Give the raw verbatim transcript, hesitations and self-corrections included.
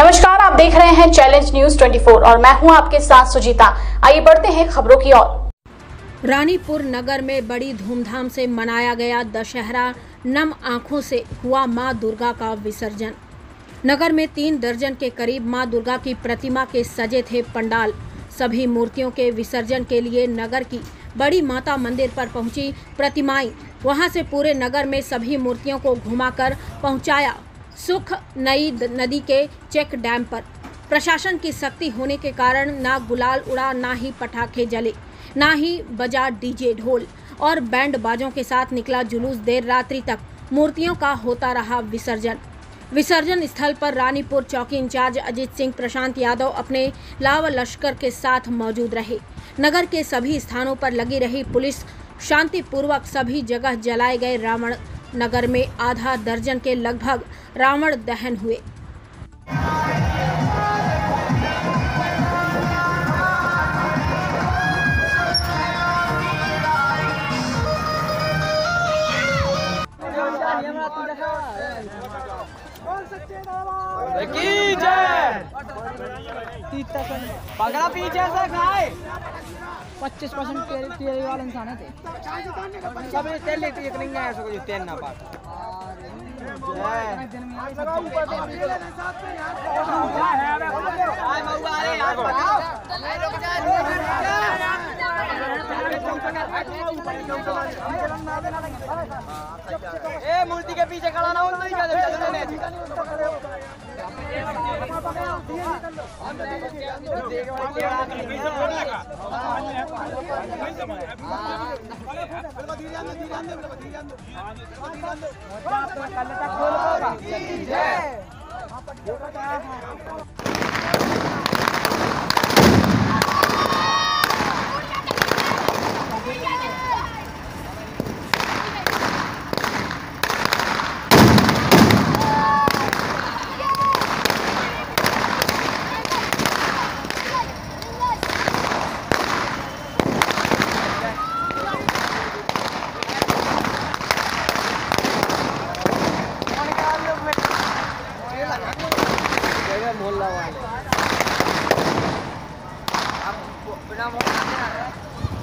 नमस्कार, आप देख रहे हैं चैलेंज न्यूज चौबीस और मैं हूं आपके साथ सुजीता। आइए बढ़ते हैं खबरों की ओर। रानीपुर नगर में बड़ी धूमधाम से मनाया गया दशहरा। नम आंखों से हुआ मां दुर्गा का विसर्जन। नगर में तीन दर्जन के करीब मां दुर्गा की प्रतिमा के सजे थे पंडाल। सभी मूर्तियों के विसर्जन के लिए नगर की बड़ी माता मंदिर पर पहुंची प्रतिमाएं। वहां से पूरे नगर में सभी मूर्तियों को घुमाकर पहुंचाया सुख नई नदी के चेक डैम पर। प्रशासन की सख्ती होने के कारण ना गुलाल उड़ा, ना ही पटाखे जले, ना ही बजा डीजे ढोल और बैंड बाजों के साथ निकला जुलूस। देर रात्रि तक मूर्तियों का होता रहा विसर्जन। विसर्जन स्थल पर रानीपुर चौकी इंचार्ज अजीत सिंह प्रशांत यादव अपने लावा लश्कर के साथ मौजूद रहे। नगर के सभी स्थानों पर लगी रही पुलिस। शांतिपूर्वक सभी जगह जलाए गए रावण। नगर में आधा दर्जन के लगभग रावण दहन हुए। की जय। पगड़ा पीछे से खाए पच्चीस परसेंट तेल वाले इंसान है सब तेल लेती एक नहीं है, सको तेल ना पास ए मूर्ति के पीछे खड़ा ना हो नहीं मोहल्ला वाले आप बिना मोहल्ला